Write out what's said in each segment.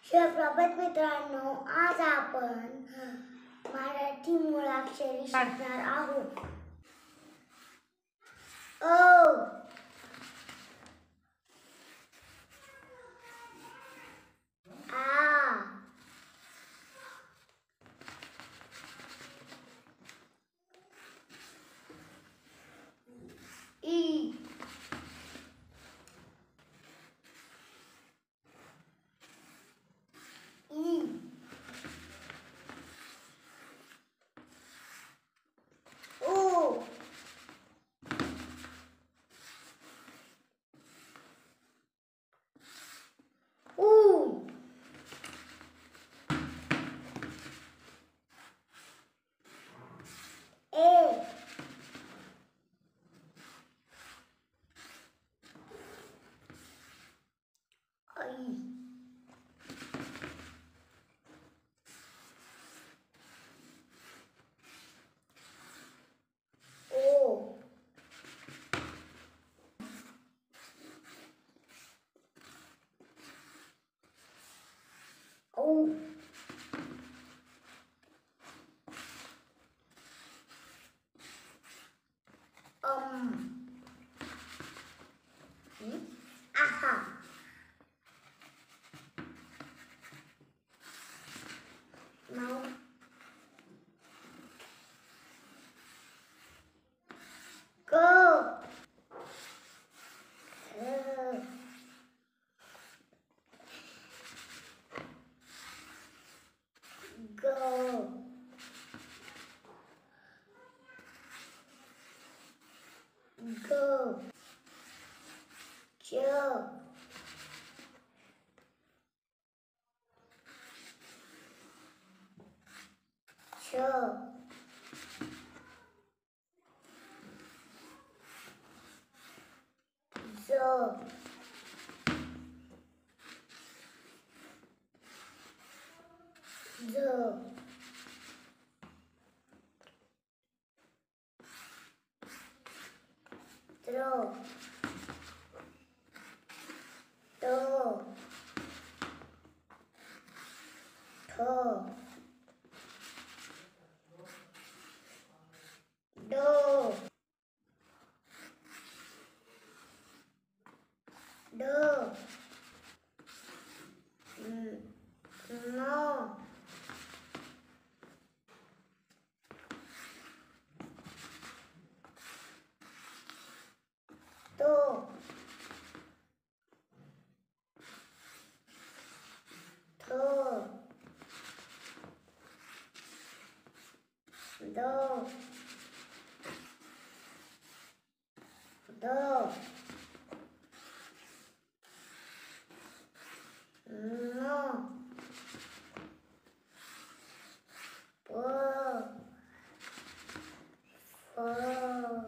शिवप्रभात मित्रांनो, आज आपण मराठी मुळाक्षरे शिकणार आहोत. Now go. Go. Go. Joe. Joe. Zo. Zo. Tro. To. To. Do. Do. No. To. To. Do. Do. No. Po. Po.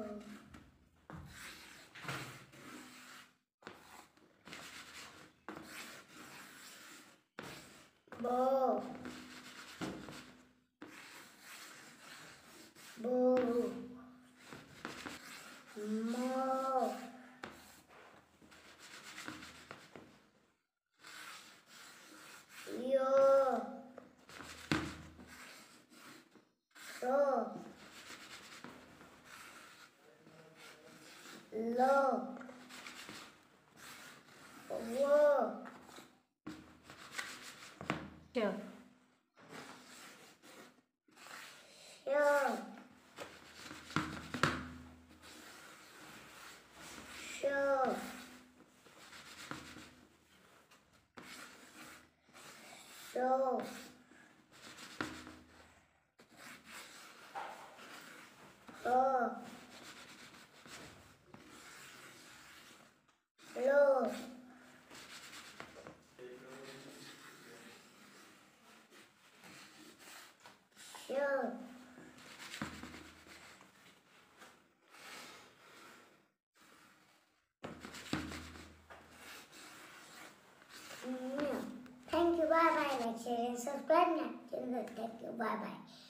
Bo. Bo. Mo. Yo. So. Lo. Wo. Sure. Show. Show. Show. Oh. Lo. Show. Thank you. Bye bye. Like, share, and subscribe. Thank you. Bye bye.